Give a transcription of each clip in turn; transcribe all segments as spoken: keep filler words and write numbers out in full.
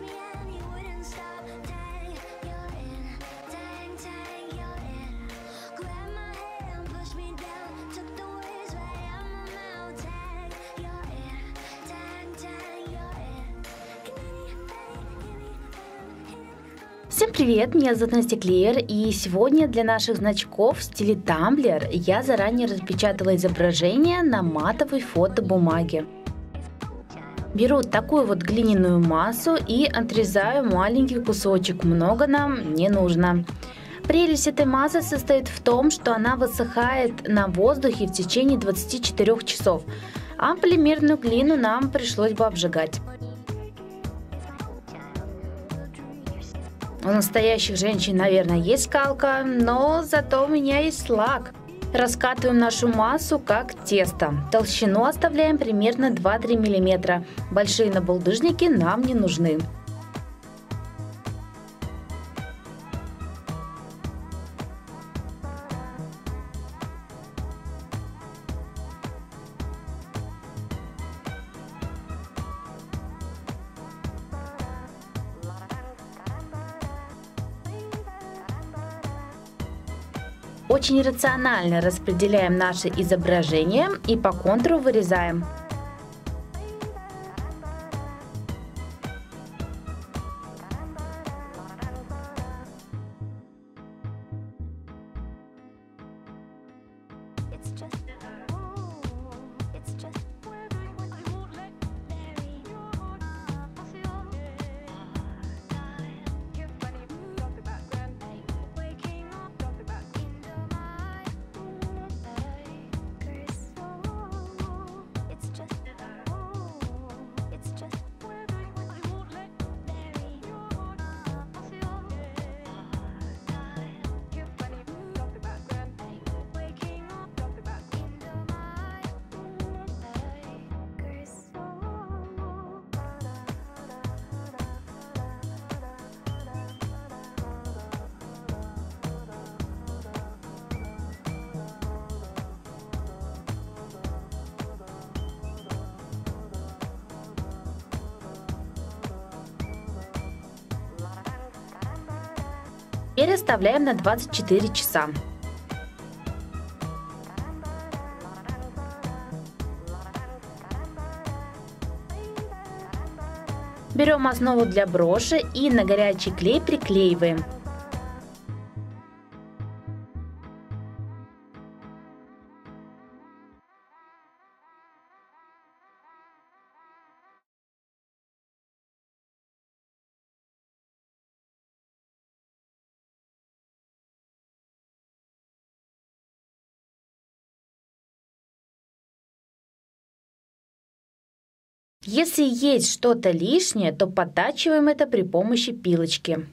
Всем привет, меня зовут Настя Клеер, и сегодня для наших значков в стиле тамблер я заранее распечатала изображение на матовой фотобумаге. Беру такую вот глиняную массу и отрезаю маленький кусочек, много нам не нужно. Прелесть этой массы состоит в том, что она высыхает на воздухе в течение двадцати четырёх часов, а полимерную глину нам пришлось бы обжигать. У настоящих женщин, наверное, есть скалка, но зато у меня есть лак. Раскатываем нашу массу как тесто. Толщину оставляем примерно два-три миллиметра. Большие набалдыжники нам не нужны. Очень рационально распределяем наше изображение и по контуру вырезаем. Теперь оставляем на двадцать четыре часа. Берем основу для броши и на горячий клей приклеиваем. Если есть что-то лишнее, то подтачиваем это при помощи пилочки.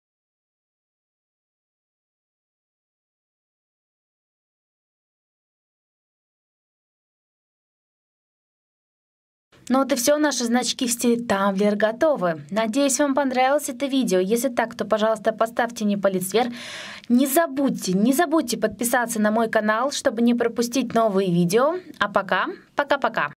Ну вот и все, наши значки в стиле тамблер готовы. Надеюсь, вам понравилось это видео. Если так, то, пожалуйста, поставьте мне палец вверх. Не забудьте, не забудьте подписаться на мой канал, чтобы не пропустить новые видео. А пока, пока-пока.